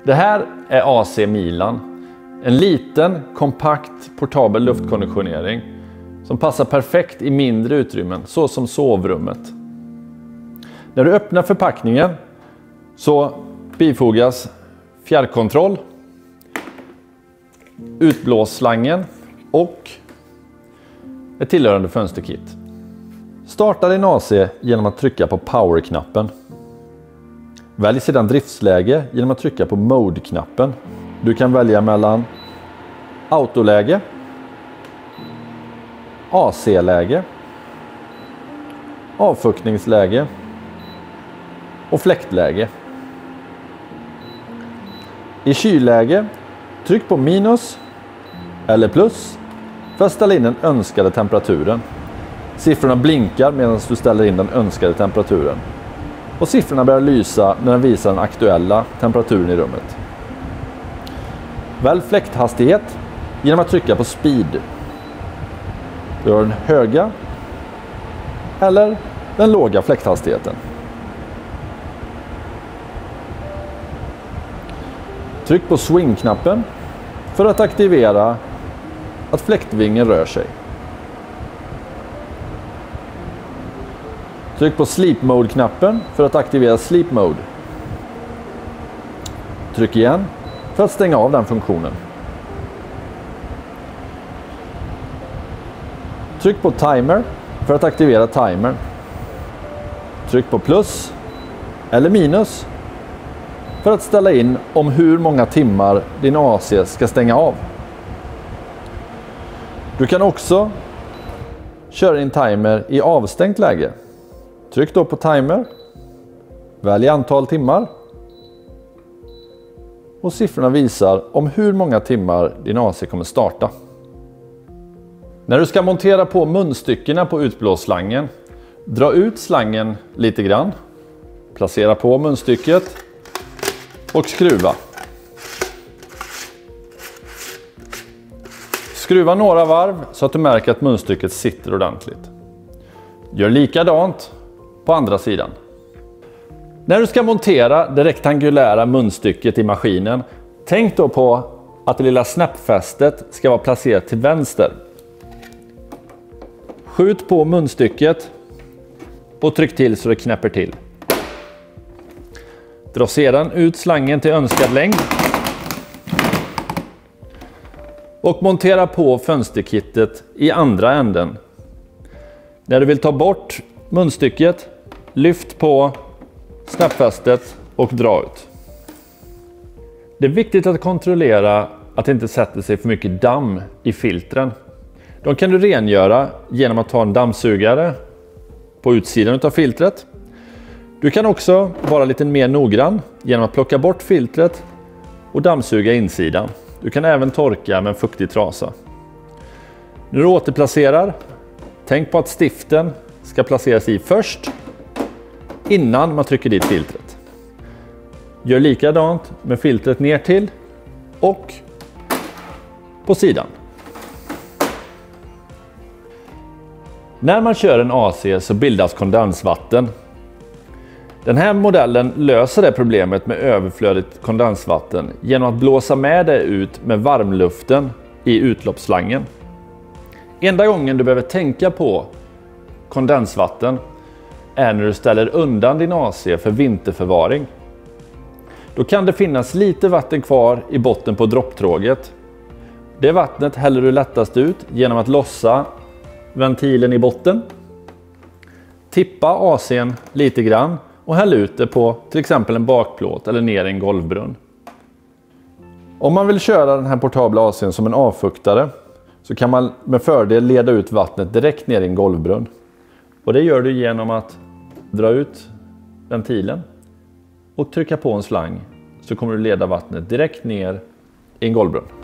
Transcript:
Det här är AC Milan. En liten, kompakt, portabel luftkonditionering som passar perfekt i mindre utrymmen, så som sovrummet. När du öppnar förpackningen så bifogas fjärrkontroll, utblåsslangen och ett tillhörande fönsterkit. Starta din AC genom att trycka på power-knappen. Välj sedan driftsläge genom att trycka på mode-knappen. Du kan välja mellan autoläge, AC-läge, avfuktningsläge och fläktläge. I kylläge, tryck på minus eller plus för att ställa in den önskade temperaturen. Siffrorna blinkar medan du ställer in den önskade temperaturen. Och siffrorna börjar lysa när den visar den aktuella temperaturen i rummet. Välj fläkthastighet genom att trycka på speed. Du har den höga eller den låga fläkthastigheten. Tryck på swing-knappen för att aktivera att fläktvingen rör sig. Tryck på sleep mode-knappen för att aktivera sleep mode. Tryck igen för att stänga av den funktionen. Tryck på timer för att aktivera timer. Tryck på plus eller minus för att ställa in om hur många timmar din AC ska stänga av. Du kan också köra din timer i avstängt läge. Tryck då på timer, välj antal timmar och siffrorna visar om hur många timmar din AC kommer starta. När du ska montera på munstyckena på utblåsslangen, dra ut slangen lite grann, placera på munstycket och skruva. Skruva några varv så att du märker att munstycket sitter ordentligt. Gör likadant på andra sidan. När du ska montera det rektangulära munstycket i maskinen, tänk då på att det lilla snäppfästet ska vara placerat till vänster. Skjut på munstycket och tryck till så det knäpper till. Dra sedan ut slangen till önskad längd. Och montera på fönsterkittet i andra änden. När du vill ta bort munstycket, lyft på snäppfästet och dra ut. Det är viktigt att kontrollera att det inte sätter sig för mycket damm i filtren. De kan du rengöra genom att ta en dammsugare på utsidan av filtret. Du kan också vara lite mer noggrann genom att plocka bort filtret och dammsuga insidan. Du kan även torka med en fuktig trasa. När du återplacerar, tänk på att stiften ska placeras i först innan man trycker dit filtret. Gör likadant med filtret ner till och på sidan. När man kör en AC så bildas kondensvatten. Den här modellen löser det problemet med överflödigt kondensvatten genom att blåsa med det ut med varmluften i utloppsslangen. Enda gången du behöver tänka på kondensvatten är när du ställer undan din AC för vinterförvaring. Då kan det finnas lite vatten kvar i botten på dropptråget. Det vattnet häller du lättast ut genom att lossa ventilen i botten. Tippa AC:n lite grann och häll ut det på till exempel en bakplåt eller ner i en golvbrunn. Om man vill köra den här portabla AC:n som en avfuktare så kan man med fördel leda ut vattnet direkt ner i en golvbrunn. Och det gör du genom att dra ut ventilen och trycka på en slang, så kommer du leda vattnet direkt ner i en golvbrunn.